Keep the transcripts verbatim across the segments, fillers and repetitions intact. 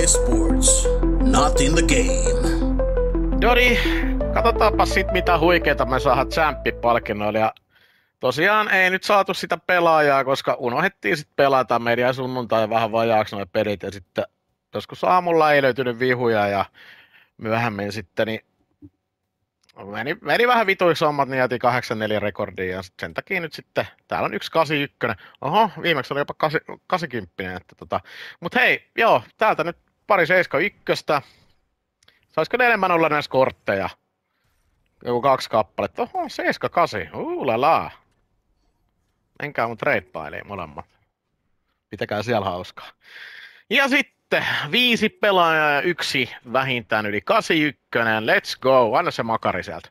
E A Sports, not in the game. Jori, katsotaanpa sit mitä huikeeta me saadaan Champi-palkinnoilla. Ja tosiaan ei nyt saatu sitä pelaajaa, koska unohdettiin sit pelata meidän sunnuntai vähän vajaaksi noin pelit. Ja sitten joskus aamulla ei löytynyt vihuja ja myöhemmin sitten niin meni, meni vähän vituiksi hommat, niin jätiin kahdeksan neljä rekordia ja sen takia nyt sitten, täällä on yksi kahdeksankymmentäyksi. Oho, viimeksi oli jopa kahdeksankymmentä. Että tota. Mut hei, joo, täältä nyt pari seitsemänkymmentäyksi. Saisiko ne enemmän olla näissä kortteja? Joku kaksi kappaletta. Oho, seitsemänkymmentäkahdeksan. Uulala. Menkää mun trade-pailiin molemmat. Pitäkää siellä hauskaa. Ja sitten viisi pelaajaa ja yksi vähintään yli kahdeksankymmentäyksi. Let's go. Anna se makari sieltä.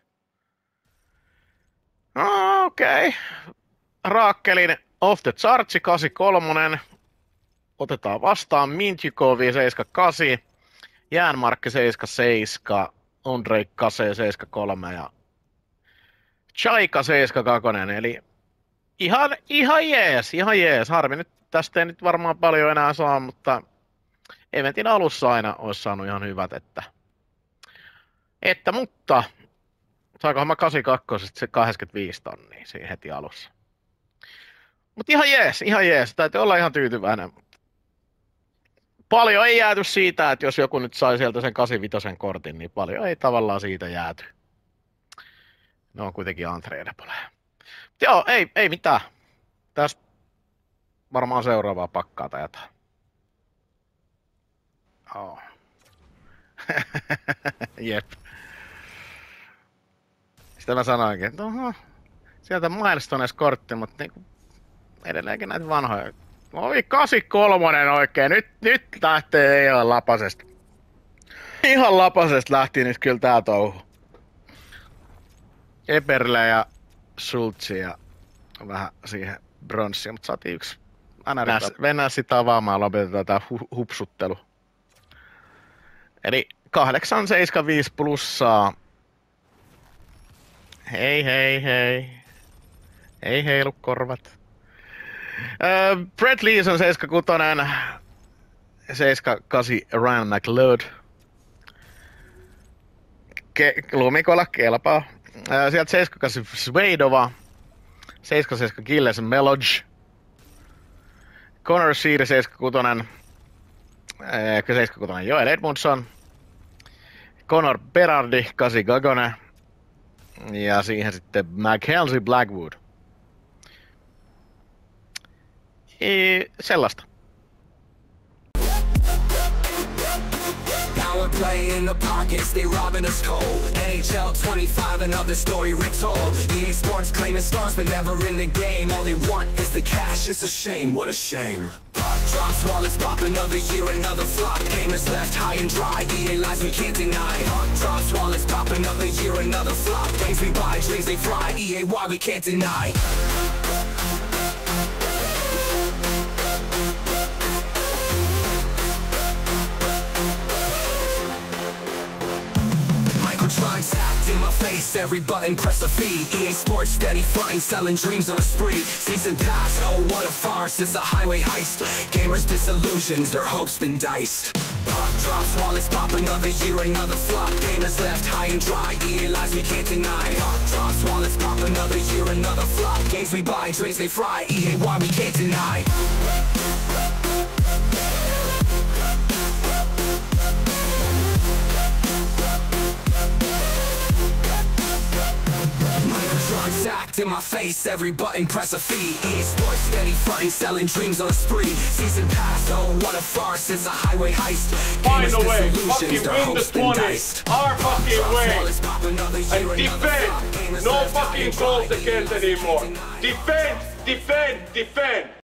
No, okei. Okay. Raakkelin off the chartsi kahdeksankymmentäkolme. Otetaan vastaan Mintjukovi seitsemänkymmentäkahdeksan. Jäänmarkki seitsemänkymmentäseitsemän. Ondrej Kase seitsemänkymmentäkolme ja Chaika seitsemänkymmentäkaksi. Eli ihan, ihan jees, ihan jees. Harmi nyt tästä ei nyt varmaan paljon enää saa, mutta eventin alussa aina olisi saanut ihan hyvät, että, että mutta saikohan mä kahdeksankymmentäkaksi se kahdeksankymmentäviisi tonnia siinä heti alussa. Mutta ihan jees, ihan jees. Täytyy olla ihan tyytyväinen. Paljon ei jääty siitä, että jos joku nyt sai sieltä sen kahdeksankymmentäviisi kortin, niin paljon ei tavallaan siitä jääty. Ne on kuitenkin untradeableja. Joo, ei, ei mitään. Tästä varmaan seuraavaa pakkaa tai jotain. Oh. Jep. Sitä mä sanoinkin, että oho, sieltä Milestones-kortti, mutta niinku edelleenkin näitä vanhoja. Oi, kahdeksankymmentäkolme oikein. Nyt, nyt lähtee ihan lapasesta. Ihan lapasesta lähti nyt kyllä tää touhu. Eberle ja Schultzi ja vähän siihen bronssiin, mutta saatiin yksi. Mennään, mennään sitä avaamaan, lopetetaan tää hu- hupsuttelu. Eli kahdeksan seitsemänkymmentäviisi plussaa. Hei hei hei. Ei heilu korvat. Uh, Brett Leeson seitsemänkymmentäkuusi. seitsemänkymmentäkahdeksan Ryan McLeod. Ke- lumikolla kelpaa. Uh, sieltä seitsemänkymmentäkahdeksan Svedova. seitsemänkymmentäseitsemän Gilles Melodge. Connor Sheedy seitsemänkymmentäkuusi. Uh, seitsemänkymmentäkuusi Joel Edmundson. Connor Berardi kahdeksan Gagone. Ja siihen sitten Mackenzie Blackwood. Ei, sellaista. Power play in the pockets, they robbing us cold. N H L twenty-five, another story retold. E A Sports claiming stars, but never in the game. All they want is the cash, it's a shame, what a shame. Pop drops, wallets pop, another year, another flop. Gamers left high and dry, E A lies we can't deny. Pop drops, wallets pop, another year, another flop. Games we buy, dreams they fly, E A why we can't deny. Tapped in my face, every button press a fee. E A Sports steady fronting, selling dreams on a spree. Season pass, oh what a farce, it's a highway heist. Gamers disillusioned, their hopes been diced. Pop drops, wallets pop, another year, another flop. Gamers left high and dry, E A lies we can't deny. Pop drops, wallets pop, another year, another flop. Games we buy, dreams they fry, E A why we can't deny. Act in my face, every button press a fee. E A Sports steady fronting, selling dreams on a spree. Season pass, oh what a farce, it's a highway heist. Find a way, fucking win the twenty, our fucking way. And defend, no fucking goals against anymore. Defend, defend, defend.